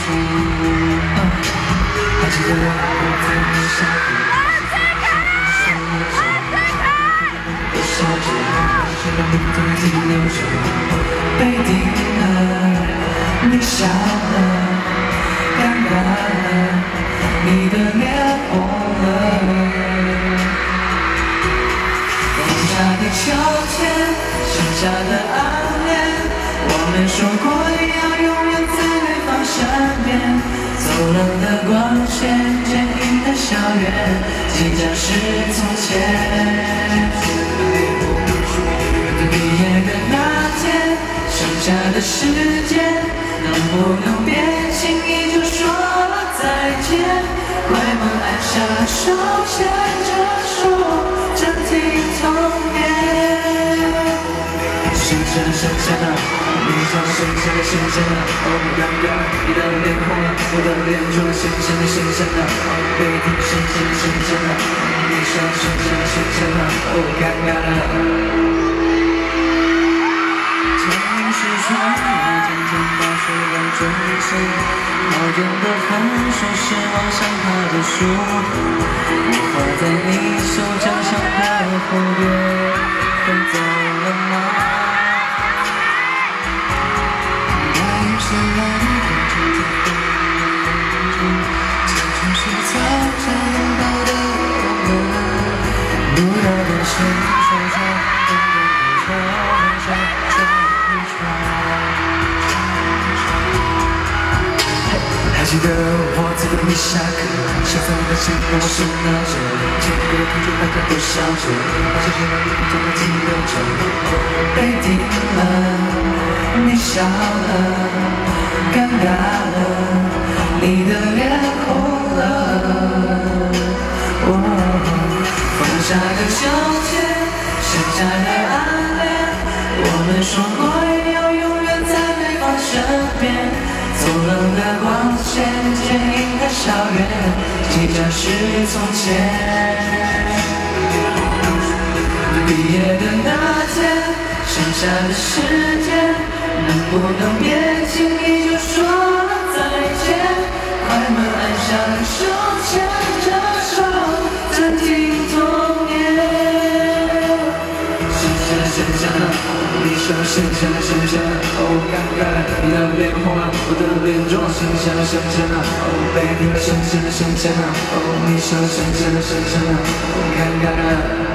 还记得我在你下课，我笑着，却让你在停留着，被定了，你笑了，尴尬了，你的脸红了。放下的秋天，剩下的暗恋，我们说过要永远在对方身边。走廊的光线，坚硬的校园，即将是从前。毕业的那天，剩下的时间，能不能别轻易就说再见？快门按下，手牵着手，暂停童年。剩下的，你说剩下的，哦，尴尬，你的脸红了，我的脸肿了，剩下的，背影剩下的，你说剩下的，哦，尴尬了。城市穿越渐渐把水往中线，好远的分手是往上爬的树，我画在你手掌上的蝴蝶，飞走了吗？还记得我在等你下课，小三的心让我手拿着，前个同学大家都笑着，好像是让你不断的停留着，被定了，你笑了，尴尬了，你的脸红了。放下的秋天，剩下的暗恋，我们说过要永远在对方身边。走廊的光线，坚硬的校园，即将是从前。毕业的那天，剩下的时间，能不能别轻易就说再见？快门按下，手牵着手，暂停童年。剩下的，你说剩下的，哦，尴尬了，你的脸红了，我的脸肿了，剩下的，哦，背影剩下的，哦，你说剩下的，哦，尴尬了。